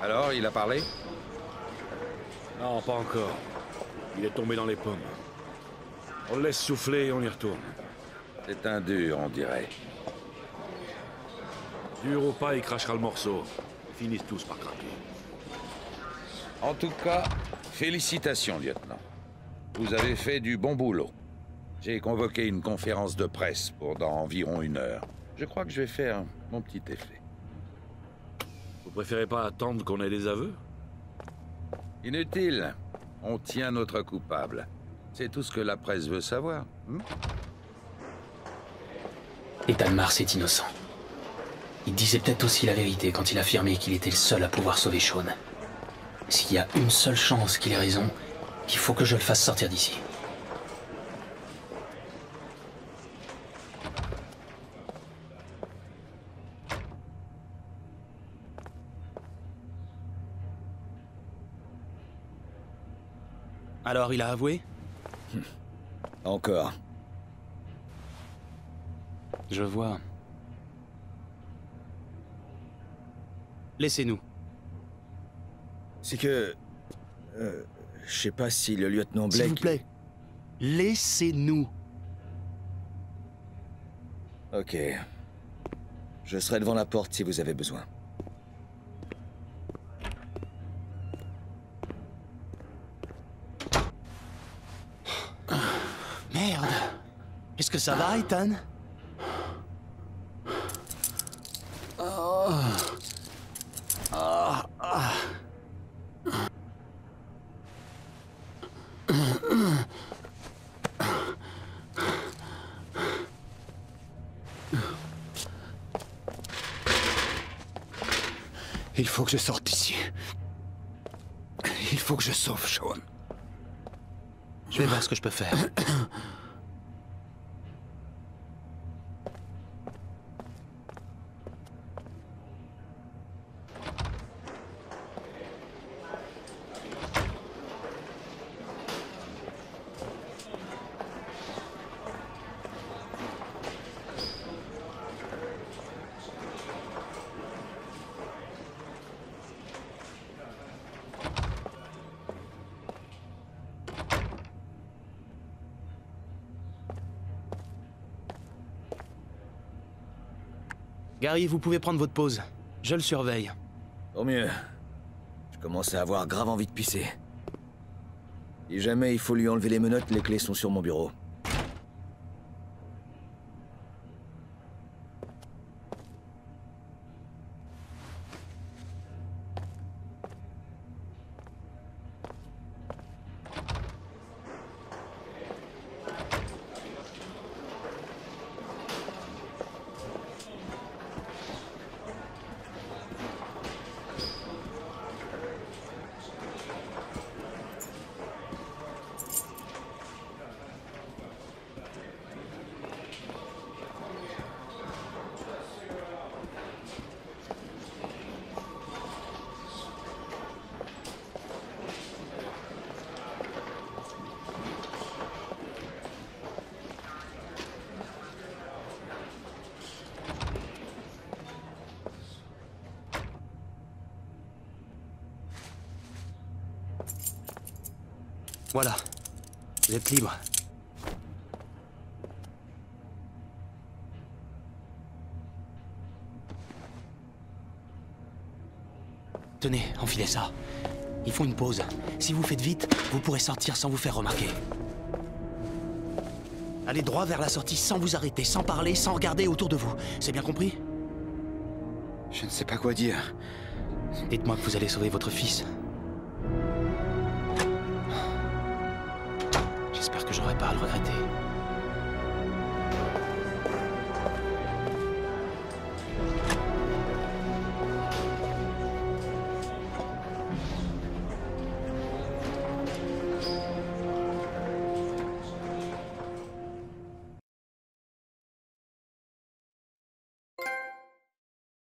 Alors, il a parlé? Non, pas encore. Il est tombé dans les pommes. On le laisse souffler et on y retourne. C'est un dur, on dirait. Dur ou pas, il crachera le morceau. Ils finissent tous par craquer. En tout cas, félicitations, lieutenant. Vous avez fait du bon boulot. J'ai convoqué une conférence de presse pour dans environ 1 heure. Je crois que je vais faire mon petit effet. Vous préférez pas attendre qu'on ait des aveux? Inutile. On tient notre coupable. C'est tout ce que la presse veut savoir. Et Dalmars est innocent. Il disait peut-être aussi la vérité quand il affirmait qu'il était le seul à pouvoir sauver Shaun. S'il y a une seule chance qu'il ait raison, il faut que je le fasse sortir d'ici. Alors, il a avoué? Encore. Je vois. Laissez-nous. C'est que... je sais pas si le lieutenant Blake... S'il vous plaît. Laissez-nous. Ok. Je serai devant la porte si vous avez besoin. Merde. Est-ce que ça va, Ethan? Il faut que je sorte d'ici. Il faut que je sauve Shaun. Je vais voir ce que je peux faire. Gary, vous pouvez prendre votre pause. Je le surveille. Tant mieux. Je commence à avoir grave envie de pisser. Si jamais il faut lui enlever les menottes, les clés sont sur mon bureau. Voilà. Vous êtes libre. Tenez, enfilez ça. Il faut une pause. Si vous faites vite, vous pourrez sortir sans vous faire remarquer. Allez droit vers la sortie sans vous arrêter, sans parler, sans regarder autour de vous. C'est bien compris? Je ne sais pas quoi dire. Dites-moi que vous allez sauver votre fils. J'espère que j'aurai pas à le regretter.